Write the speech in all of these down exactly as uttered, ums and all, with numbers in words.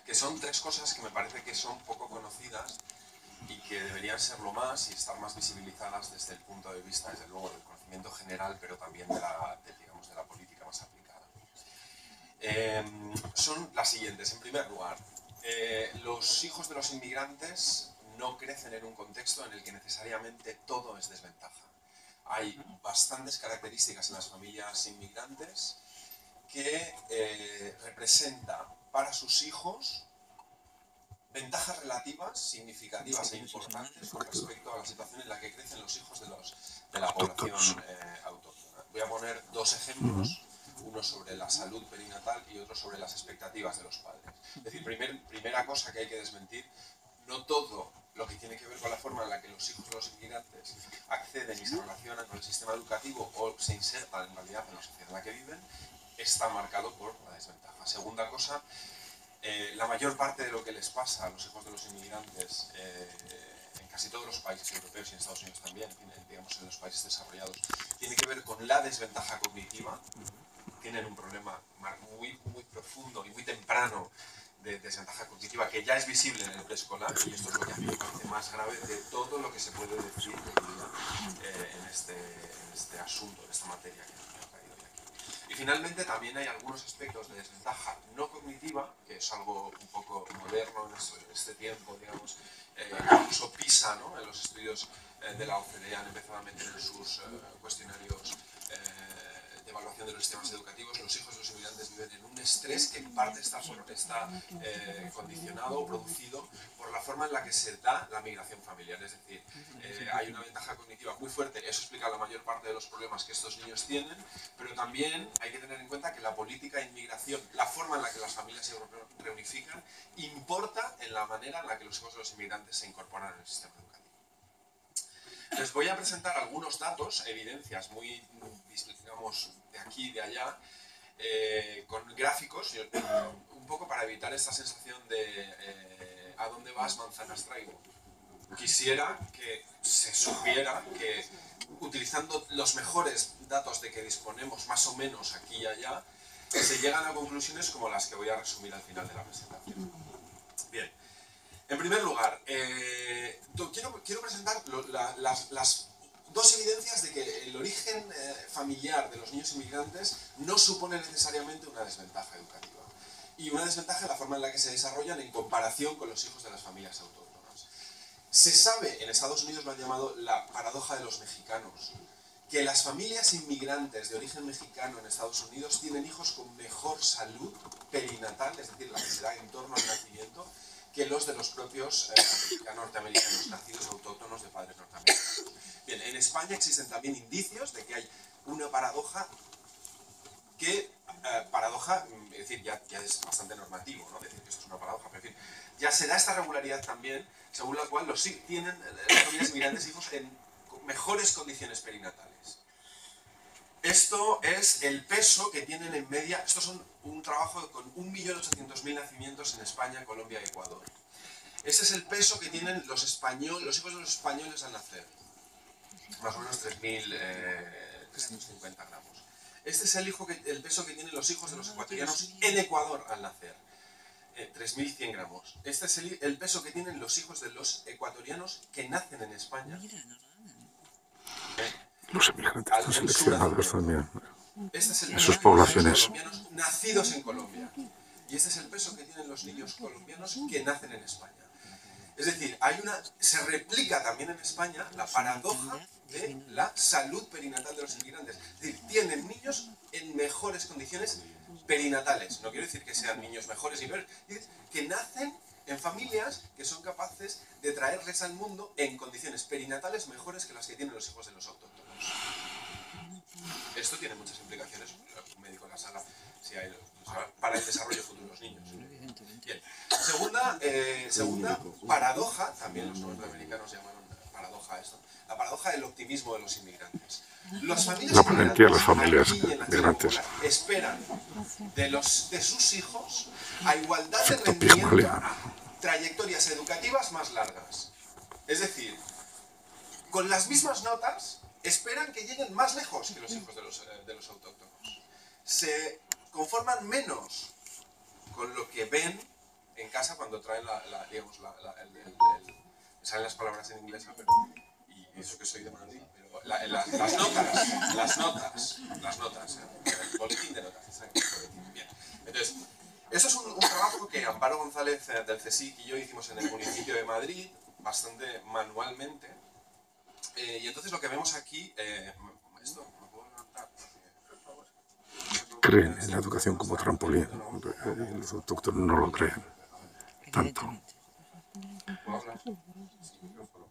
que son tres cosas que me parece que son poco conocidas y que deberían serlo más y estar más visibilizadas desde el punto de vista, desde luego, del conocimiento general, pero también de la, de, digamos, de la política más aplicada. Eh, son las siguientes. En primer lugar, eh, los hijos de los inmigrantes no crecen en un contexto en el que necesariamente todo es desventaja. Hay bastantes características en las familias inmigrantes que eh, representa para sus hijos ventajas relativas, significativas e importantes con respecto a la situación en la que crecen los hijos de, los, de la población eh, autóctona. Voy a poner dos ejemplos, uno sobre la salud perinatal y otro sobre las expectativas de los padres. Es decir, primer, primera cosa que hay que desmentir, no todo lo que tiene que ver con la forma en la que los hijos de los inmigrantes acceden y se relacionan con el sistema educativo o se insertan en realidad en la sociedad en la que viven, está marcado por la desventaja. Segunda cosa, eh, la mayor parte de lo que les pasa a los hijos de los inmigrantes eh, en casi todos los países europeos y en Estados Unidos también, digamos en los países desarrollados, tiene que ver con la desventaja cognitiva. Tienen un problema muy, muy profundo y muy temprano de desventaja cognitiva que ya es visible en el preescolar, y esto es lo que a mí me parece más grave de todo lo que se puede decir eh, en, este, en este asunto, en esta materia que me ha traído hoy aquí. Y finalmente también hay algunos aspectos de desventaja no cognitiva, que es algo un poco moderno en este tiempo, digamos, eh, incluso PISA, ¿no? En los estudios eh, de la O C D E han empezado a meter en sus eh, cuestionarios eh, de evaluación de los sistemas educativos, los hijos de los inmigrantes viven en un estrés que en parte está, está eh, condicionado o producido por la forma en la que se da la migración familiar. Es decir, eh, hay una ventaja cognitiva muy fuerte, eso explica la mayor parte de los problemas que estos niños tienen, pero también hay que tener en cuenta que la política de inmigración, la forma en la que las familias se reunifican, importa en la manera en la que los hijos de los inmigrantes se incorporan en el sistema educativo. Les voy a presentar algunos datos, evidencias muy, digamos, de aquí y de allá, eh, con gráficos, un poco para evitar esta sensación de eh, ¿a dónde vas, manzanas traigo? Quisiera que se supiera que, utilizando los mejores datos de que disponemos más o menos aquí y allá, se llegan a conclusiones como las que voy a resumir al final de la presentación. Bien. En primer lugar, eh, quiero, quiero presentar lo, la, las, las dos evidencias de que el origen eh, familiar de los niños inmigrantes no supone necesariamente una desventaja educativa y una desventaja en la forma en la que se desarrollan en comparación con los hijos de las familias autóctonas. Se sabe, en Estados Unidos lo han llamado la paradoja de los mexicanos, que las familias inmigrantes de origen mexicano en Estados Unidos tienen hijos con mejor salud perinatal, es decir, la que se da en torno al nacimiento, que los de los propios eh, norteamericanos, nacidos autóctonos de padres norteamericanos. Bien, en España existen también indicios de que hay una paradoja que, eh, paradoja, es decir, ya, ya es bastante normativo, ¿no? Decir que esto es una paradoja, pero en fin, ya se da esta regularidad también, según la cual los tienen las familias inmigrantes hijos en mejores condiciones perinatales. Esto es el peso que tienen en media, estos son un trabajo con un millón ochocientos mil nacimientos en España, Colombia y Ecuador. Este es el peso que tienen los españoles, los hijos de los españoles al nacer, más o menos tres mil trescientos cincuenta gramos. Este es el, hijo que, el peso que tienen los hijos de los ecuatorianos en Ecuador al nacer, eh, tres mil cien gramos. Este es el, el peso que tienen los hijos de los ecuatorianos que nacen en España. Eh, Los emigrantes están seleccionados también Este es el en sus poblaciones. Colombianos nacidos en Colombia. Y este es el peso que tienen los niños colombianos que nacen en España. Es decir, hay una, se replica también en España la paradoja de la salud perinatal de los inmigrantes. Es decir, tienen niños en mejores condiciones perinatales. No quiero decir que sean niños mejores y peores, que nacen en familias que son capaces de traerles al mundo en condiciones perinatales mejores que las que tienen los hijos de los autóctonos. Esto tiene muchas implicaciones, un médico en la sala, si hay, para el desarrollo futuro de los niños. Bien. Segunda, eh, segunda paradoja, también los norteamericanos llamaron paradoja a esto, la paradoja del optimismo de los inmigrantes. Las familias la valentía de las familias aquí en la inmigrantes Popular, esperan de, los, de sus hijos a igualdad de Efecto rendimiento, Pigmalión. trayectorias educativas más largas. Es decir, con las mismas notas, esperan que lleguen más lejos que los hijos de los, de los autóctonos. Se conforman menos con lo que ven en casa. cuando traen la, la digamos, la, la, el, el, el, salen las palabras en inglés, pero, y eso que soy de Madrid, pero la, la, las notas, las notas, las notas, ¿eh? El boletín de notas, exacto, el boletín, bien. Entonces, eso es un, un trabajo que Amparo González del CSIC y yo hicimos en el municipio de Madrid, bastante manualmente, eh, y entonces lo que vemos aquí, eh, esto, ¿me puedo levantar? Creen en la educación como trampolín. Los autóctonos no lo creen tanto. ¿Puedo hablar? Sí, micrófono.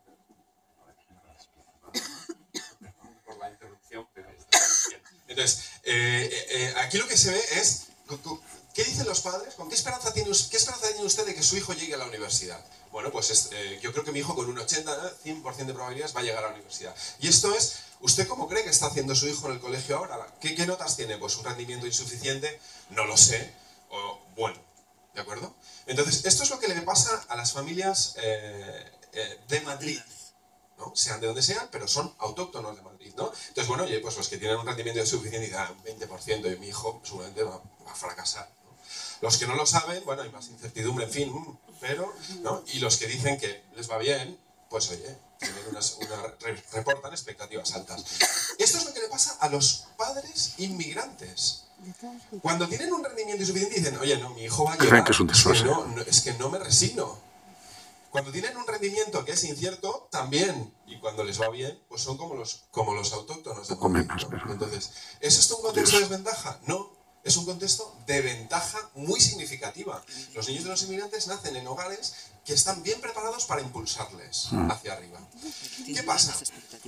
Por la interrupción, pero está bien. Entonces, eh, eh, aquí lo que se ve es, ¿qué dicen los padres? ¿Con qué esperanza tiene, qué esperanza tiene usted de que su hijo llegue a la universidad? Bueno, pues es, eh, yo creo que mi hijo con un ochenta, cien por ciento de probabilidades va a llegar a la universidad. Y esto es, ¿usted cómo cree que está haciendo su hijo en el colegio ahora? ¿Qué, qué notas tiene? Pues un rendimiento insuficiente, no lo sé, o bueno, ¿de acuerdo? Entonces, esto es lo que le pasa a las familias eh, eh, de Madrid, ¿no? Sean de donde sean, pero son autóctonos de Madrid, ¿no? Entonces, bueno, oye, pues los que tienen un rendimiento insuficiente dicen, ah, un veinte por ciento, y mi hijo seguramente va, va a fracasar, ¿no? Los que no lo saben, bueno, hay más incertidumbre, en fin, pero, ¿no? Y los que dicen que les va bien, pues oye, tienen unas, una, reportan expectativas altas. Esto es lo que le pasa a los padres inmigrantes. Cuando tienen un rendimiento insuficiente dicen, oye, no, mi hijo va a llegar, creen que es un desfase. Es que no, no, es que no me resigno. Cuando tienen un rendimiento que es incierto, también, y cuando les va bien, pues son como los, como los autóctonos de Madrid, menos, ¿no? pero... Entonces, ¿es esto un contexto de desventaja? No, es un contexto de ventaja muy significativa. Los niños de los inmigrantes nacen en hogares que están bien preparados para impulsarles hacia arriba. ¿Qué pasa?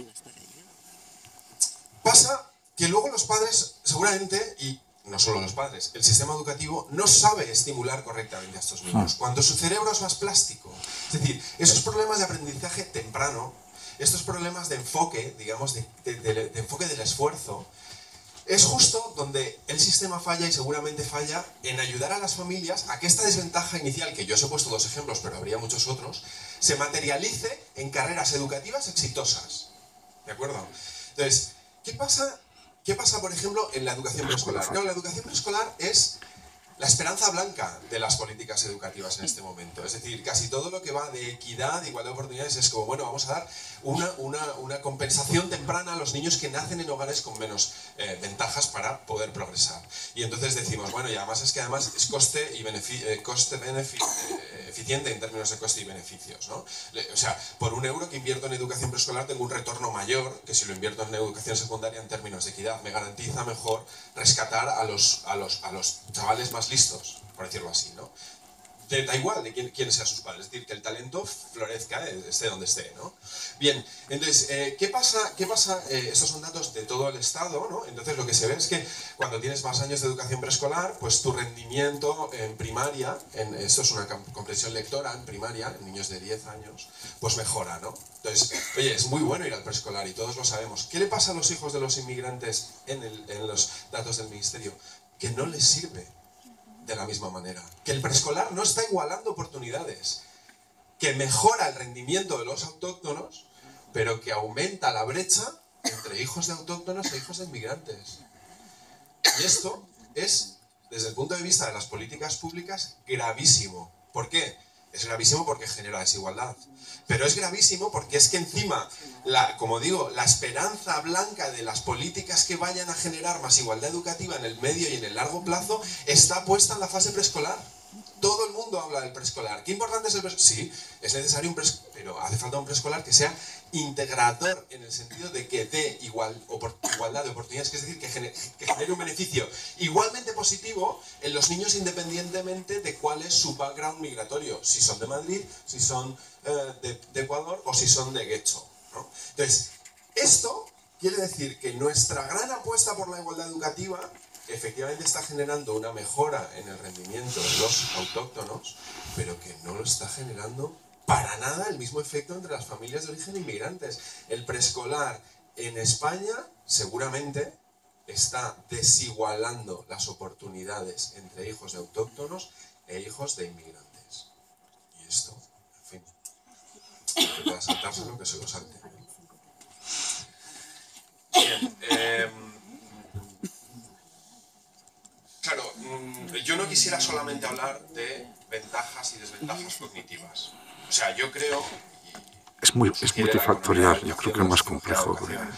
Pasa que luego los padres, seguramente, y no solo los padres, el sistema educativo no sabe estimular correctamente a estos niños. Cuando su cerebro es más plástico, es decir, esos problemas de aprendizaje temprano, estos problemas de enfoque, digamos, de, de, de, de enfoque del esfuerzo, es justo donde el sistema falla y seguramente falla en ayudar a las familias a que esta desventaja inicial, que yo os he puesto dos ejemplos, pero habría muchos otros, se materialice en carreras educativas exitosas. ¿De acuerdo? Entonces, ¿qué pasa, qué pasa por ejemplo, en la educación preescolar? Claro, la educación preescolar es la esperanza blanca de las políticas educativas en este momento. Es decir, casi todo lo que va de equidad, de igualdad de oportunidades, es como, bueno, vamos a dar una, una, una compensación temprana a los niños que nacen en hogares con menos eh, ventajas para poder progresar. Y entonces decimos, bueno, y además es que además es coste y beneficio, eh, coste beneficio, eh, eficiente en términos de coste y beneficios, ¿no? Le, o sea, por un euro que invierto en educación preescolar tengo un retorno mayor que si lo invierto en educación secundaria en términos de equidad. Me garantiza mejor rescatar a los, a los, a los chavales más listos, por decirlo así, ¿no? De, da igual de quién, quién sean sus padres, es decir, que el talento florezca, esté donde esté, ¿no? Bien, entonces, eh, ¿qué pasa? ¿Qué pasa? Eh, estos son datos de todo el Estado, ¿no? Entonces lo que se ve es que cuando tienes más años de educación preescolar, pues tu rendimiento en primaria, en, esto es una comprensión lectora en primaria, en niños de diez años, pues mejora, ¿no? Entonces, oye, es muy bueno ir al preescolar y todos lo sabemos. ¿Qué le pasa a los hijos de los inmigrantes en, el, en los datos del Ministerio? Que no les sirve de la misma manera. Que el preescolar no está igualando oportunidades. Que mejora el rendimiento de los autóctonos, pero que aumenta la brecha entre hijos de autóctonos e hijos de inmigrantes. Y esto es, desde el punto de vista de las políticas públicas, gravísimo. ¿Por qué? Es gravísimo porque genera desigualdad. Pero es gravísimo porque es que encima, la, como digo, la esperanza blanca de las políticas que vayan a generar más igualdad educativa en el medio y en el largo plazo está puesta en la fase preescolar. Todo el mundo habla del preescolar. ¿Qué importante es el preescolar? Sí, es necesario un preescolar, pero hace falta un preescolar que sea integrador en el sentido de que dé igual, igualdad de oportunidades, que es decir, que genere, que genere un beneficio igualmente positivo en los niños independientemente de cuál es su background migratorio, si son de Madrid, si son eh, de, de Ecuador o si son de Guecho, ¿no? Entonces, esto quiere decir que nuestra gran apuesta por la igualdad educativa efectivamente está generando una mejora en el rendimiento de los autóctonos, pero que no lo está generando para nada el mismo efecto entre las familias de origen inmigrantes. El preescolar en España seguramente está desigualando las oportunidades entre hijos de autóctonos e hijos de inmigrantes. Y esto, en fin, que pueda saltárselo, que se lo salte. Bien, eh, claro, yo no quisiera solamente hablar de ventajas ventajas y desventajas cognitivas. O sea, yo creo... Es, muy, es multifactorial, yo creo que es más complejo.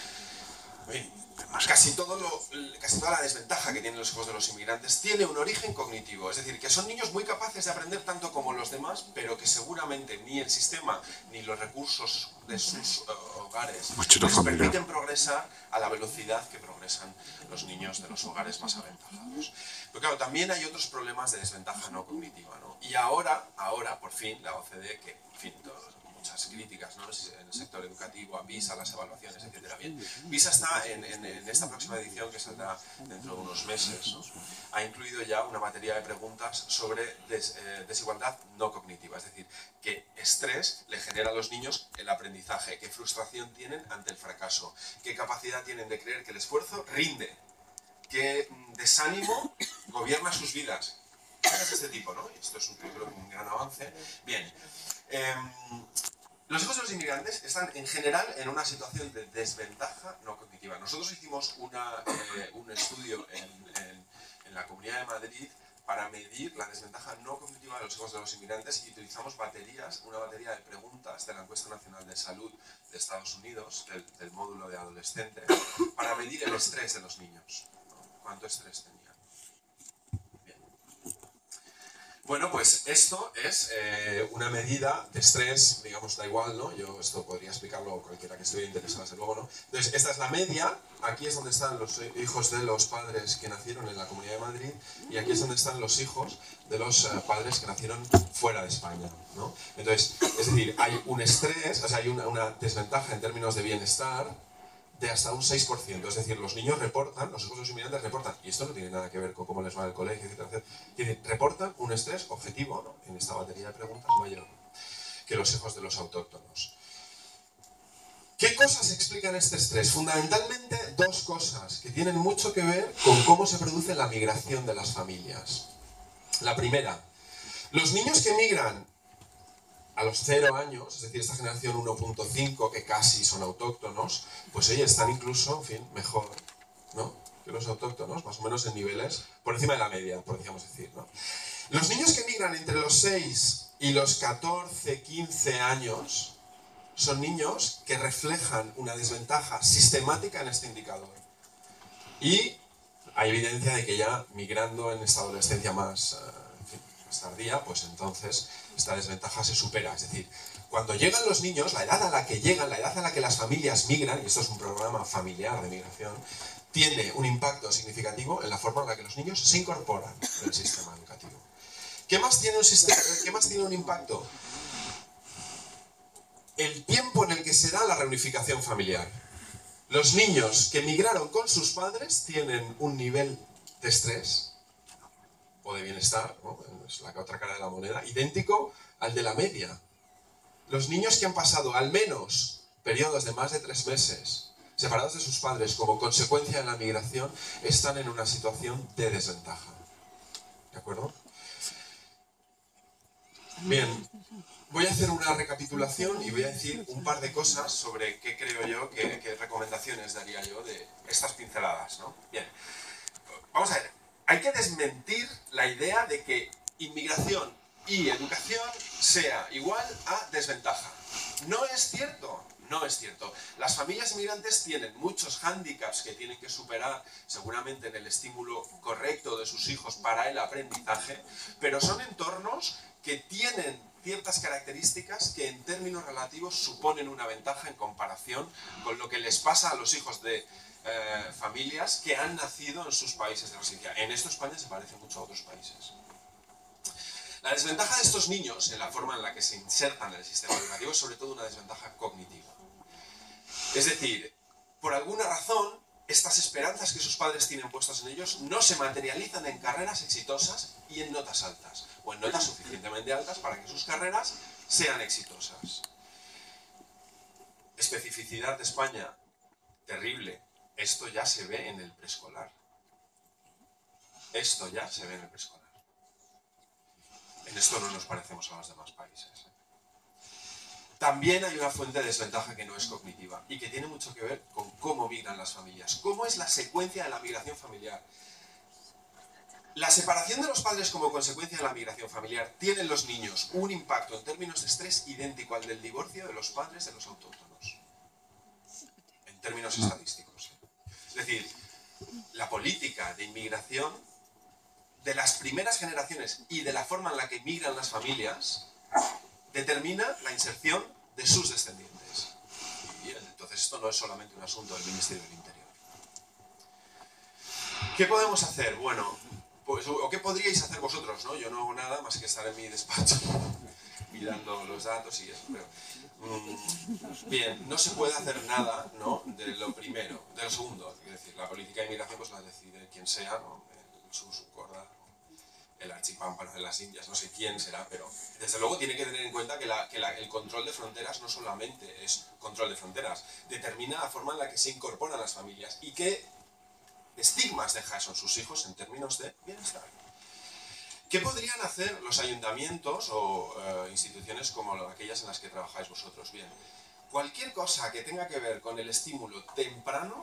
Casi, todo lo, casi toda la desventaja que tienen los hijos de los inmigrantes tiene un origen cognitivo, es decir, que son niños muy capaces de aprender tanto como los demás, pero que seguramente ni el sistema ni los recursos de sus uh, hogares les permiten progresar a la velocidad que progresan los niños de los hogares más aventajados. Pero claro, también hay otros problemas de desventaja no cognitiva, ¿no? Y ahora, ahora, por fin, la O C D E, que, en fin, todos, muchas críticas, ¿no?, en el sector educativo, a PISA, las evaluaciones, etcétera. Bien, PISA está en, en, en esta próxima edición, que saldrá dentro de unos meses, ¿no?, ha incluido ya una batería de preguntas sobre des, eh, desigualdad no cognitiva, es decir, qué estrés le genera a los niños el aprendizaje, qué frustración tienen ante el fracaso, qué capacidad tienen de creer que el esfuerzo rinde, qué desánimo gobierna sus vidas. Cosas de este tipo, ¿no? Esto es un, creo, un gran avance. Bien. Eh, los hijos de los inmigrantes están en general en una situación de desventaja no cognitiva. Nosotros hicimos una, eh, un estudio en, en, en la Comunidad de Madrid para medir la desventaja no cognitiva de los hijos de los inmigrantes y utilizamos baterías, una batería de preguntas de la Encuesta Nacional de Salud de Estados Unidos, del, del módulo de adolescente, para medir el estrés de los niños, ¿no? ¿Cuánto estrés tenían? Bueno, pues esto es eh, una medida de estrés, digamos, da igual, ¿no? Yo esto podría explicarlo cualquiera que estuviera interesado, desde luego, ¿no? Entonces, esta es la media, aquí es donde están los hijos de los padres que nacieron en la Comunidad de Madrid y aquí es donde están los hijos de los uh, padres que nacieron fuera de España, ¿no? Entonces, es decir, hay un estrés, o sea, hay una, una desventaja en términos de bienestar de hasta un seis por ciento, es decir, los niños reportan, los hijos de los inmigrantes reportan, y esto no tiene nada que ver con cómo les va en el colegio, etcétera, etcétera, es decir, reportan un estrés objetivo, ¿no?, en esta batería de preguntas mayor que los hijos de los autóctonos. ¿Qué cosas explican este estrés? Fundamentalmente dos cosas que tienen mucho que ver con cómo se produce la migración de las familias. La primera, los niños que migran a los cero años, es decir, esta generación uno punto cinco, que casi son autóctonos, pues ellos están incluso, en fin, mejor, ¿no?, que los autóctonos, más o menos en niveles por encima de la media, podríamos decir, ¿no? Los niños que migran entre los seis y los catorce, quince años son niños que reflejan una desventaja sistemática en este indicador. Y hay evidencia de que ya migrando en esta adolescencia más, en fin, más tardía, pues entonces esta desventaja se supera. Es decir, cuando llegan los niños, la edad a la que llegan, la edad a la que las familias migran, y esto es un programa familiar de migración, tiene un impacto significativo en la forma en la que los niños se incorporan en el sistema educativo. ¿Qué más tiene un, sistema, ¿qué más tiene un impacto? El tiempo en el que se da la reunificación familiar. Los niños que migraron con sus padres tienen un nivel de estrés o de bienestar, ¿no?, es la otra cara de la moneda, idéntico al de la media. Los niños que han pasado al menos periodos de más de tres meses separados de sus padres como consecuencia de la migración están en una situación de desventaja. ¿De acuerdo? Bien, voy a hacer una recapitulación y voy a decir un par de cosas sobre qué creo yo, qué, qué recomendaciones daría yo de estas pinceladas, ¿no? Bien, vamos a ver. Hay que desmentir la idea de que inmigración y educación sea igual a desventaja. No es cierto, no es cierto. Las familias inmigrantes tienen muchos hándicaps que tienen que superar seguramente en el estímulo correcto de sus hijos para el aprendizaje, pero son entornos que tienen ciertas características que en términos relativos suponen una ventaja en comparación con lo que les pasa a los hijos de Eh, familias que han nacido en sus países de residencia. En esto España se parece mucho a otros países. La desventaja de estos niños en la forma en la que se insertan en el sistema educativo es sobre todo una desventaja cognitiva. Es decir, por alguna razón, estas esperanzas que sus padres tienen puestas en ellos no se materializan en carreras exitosas y en notas altas, o en notas suficientemente altas para que sus carreras sean exitosas. Especificidad de España, terrible. Esto ya se ve en el preescolar. Esto ya se ve en el preescolar. En esto no nos parecemos a los demás países. También hay una fuente de desventaja que no es cognitiva y que tiene mucho que ver con cómo migran las familias. ¿Cómo es la secuencia de la migración familiar? La separación de los padres como consecuencia de la migración familiar tiene en los niños un impacto en términos de estrés idéntico al del divorcio de los padres de los autóctonos, en términos estadísticos. Es decir, la política de inmigración de las primeras generaciones y de la forma en la que migran las familias determina la inserción de sus descendientes. Y entonces esto no es solamente un asunto del Ministerio del Interior. ¿Qué podemos hacer? Bueno, pues, o qué podríais hacer vosotros, ¿no? Yo no hago nada más que estar en mi despacho mirando los datos y eso. Pero, mmm, bien, no se puede hacer nada, ¿no? De lo primero, de lo segundo. Es decir, la política de inmigración pues la decide quien sea, ¿no? El Susucorda, el archipámpano de las Indias, no sé quién será, pero desde luego tiene que tener en cuenta que, la, que la, el control de fronteras no solamente es control de fronteras, determina la forma en la que se incorporan las familias y qué estigmas deja eso en sus hijos en términos de bienestar. ¿Qué podrían hacer los ayuntamientos o uh, instituciones como aquellas en las que trabajáis vosotros? Bien, cualquier cosa que tenga que ver con el estímulo temprano,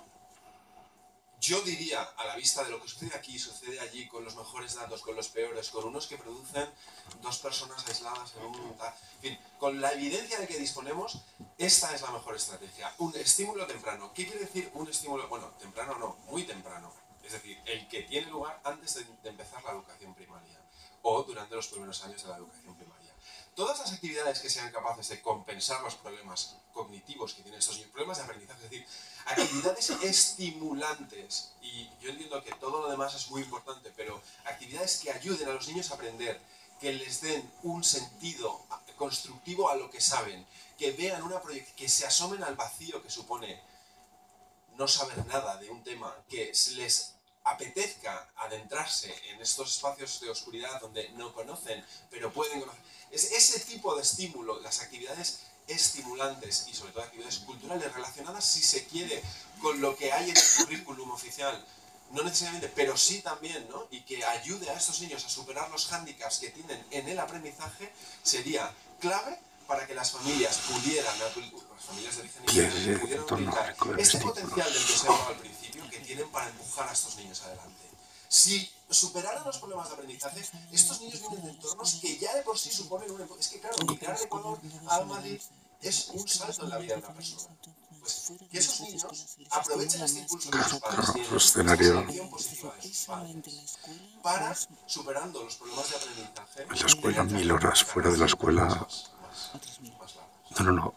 yo diría, a la vista de lo que sucede aquí, sucede allí, con los mejores datos, con los peores, con unos que producen dos personas aisladas en un... En fin, con la evidencia de que disponemos, esta es la mejor estrategia. Un estímulo temprano. ¿Qué quiere decir un estímulo? Bueno, temprano no, muy temprano. Es decir, el que tiene lugar antes de, de empezar la educación primaria o durante los primeros años de la educación primaria. Todas las actividades que sean capaces de compensar los problemas cognitivos que tienen estos niños, problemas de aprendizaje, es decir, actividades estimulantes, y yo entiendo que todo lo demás es muy importante, pero actividades que ayuden a los niños a aprender, que les den un sentido constructivo a lo que saben, que vean una proyección, que se asomen al vacío que supone no saber nada de un tema, que les apetezca adentrarse en estos espacios de oscuridad donde no conocen, pero pueden conocer. Es ese tipo de estímulo, las actividades estimulantes y sobre todo actividades culturales relacionadas, si se quiere, con lo que hay en el currículum oficial, no necesariamente, pero sí también, ¿no? Y que ayude a estos niños a superar los hándicaps que tienen en el aprendizaje, sería clave para que las familias pudieran, las familias de origen inmigrante, pudieran utilizar este potencial del que os he hablado al principio, que tienen para empujar a estos niños adelante. Si superaran los problemas de aprendizaje, estos niños vienen de entornos que ya de por sí suponen un... Es que claro, migrar de Ecuador a Madrid es un salto en la vida de una persona. Pues que esos niños aprovechen este impulso que sus padres tienen, esa selección positiva de sus padres, para, superando los problemas de aprendizaje... En la escuela, mil horas fuera de la escuela... No, no, no.